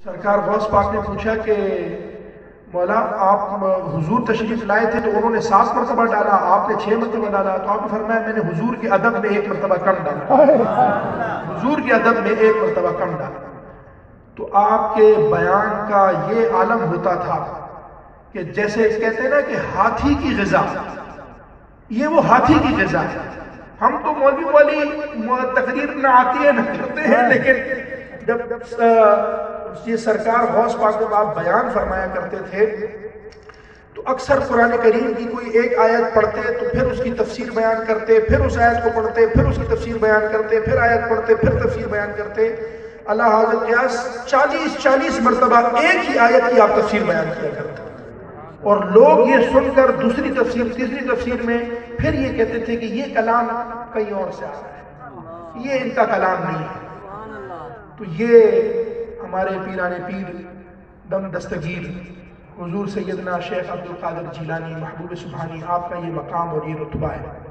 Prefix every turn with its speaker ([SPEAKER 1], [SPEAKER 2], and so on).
[SPEAKER 1] سرکار غوث پاک نے پوچھا کہ مولا آپ حضور تشریف لائے تھے تو انہوں نے 7 مرتبہ ڈالا، آپ نے 6 مرتبہ ڈالا، تو آپ نے فرمایا میں نے حضور کے ادب میں 1 مرتبہ کم ڈالا، حضور کے ادب میں 1 مرتبہ کم ڈالا۔ تو آپ کے بیان کا یہ عالم ہوتا تھا کہ جیسے کہتے ہیں نا کہ ہاتھی کی غذا، یہ وہ ہاتھی کی غذا ہے۔ ہم تو مولوی والی تقریر نہ آتی ہے نہ کرتے ہیں، لیکن جب یہ سرکار غوث پاک جب آپ بیان فرمایا کرتے تھے تو اکثر قرآن کریم کی کوئی ایک آیت پڑھتے تو پھر اس کی تفسیر بیان کرتے، پھر اس آیت کو پڑھتے، پھر اس کی تفسیر بیان کرتے، پھر آیت پڑھتے، پھر تفسیر بیان کرتے۔ اللہ حاضر قیاس 40 مرتبہ ایک ہی آیت کی آپ تفسیر بیان کیا کرتے، اور لوگ یہ سن کر دوسری تفسیر تیسری تفسیر میں پھر یہ کہتے تھے کہ یہ کلام کہیں اور سے آ رہا ہے، یہ ان کا کلام نہیں ہے۔ تو یہ ہمارے پیران پیر دم دستگیر حضور سیدنا شیخ عبد القادر جیلانی محبوب سبحانی، آپ کا یہ مقام اور یہ رتبہ ہے۔